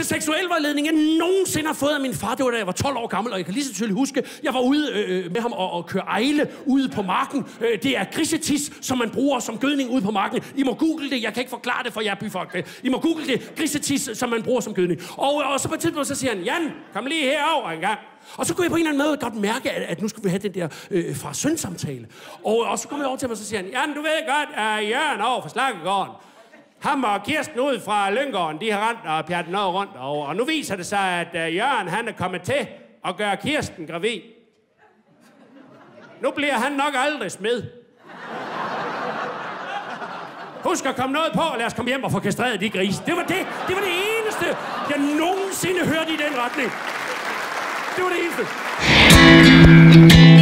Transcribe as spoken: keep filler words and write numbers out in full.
seksuel vejledning, jeg nogensinde har fået af min far, det var da jeg var tolv år gammel, og jeg kan lige så tydeligt huske, jeg var ude øh, med ham og, og køre ejle ude på marken. Øh, det er grisetis, som man bruger som gødning ude på marken. I må google det, jeg kan ikke forklare det for jer byfolk. I må google det, grisetis, som man bruger som gødning. Og, og så på et tidspunkt, så siger han, Jan, kom lige herover en gang. Og så kunne jeg på en eller anden måde godt mærke, at, at nu skulle vi have den der øh, far-søn-samtale. Og, og så kom jeg over til mig, og så siger han, Jan, du ved godt, at Jørgen over for Slakkegården, ham og Kirsten ud fra Lyngården, de har rendt og pjattet noget rundt over. Og nu viser det sig, at uh, Jørgen, han er kommet til at gøre Kirsten gravid. Nu bliver han nok aldrig smed. Husk at komme noget på, og lad os komme hjem og få kastreret de grise. Det var det. Det var det eneste, jeg nogensinde hørte i den retning. Det var det eneste.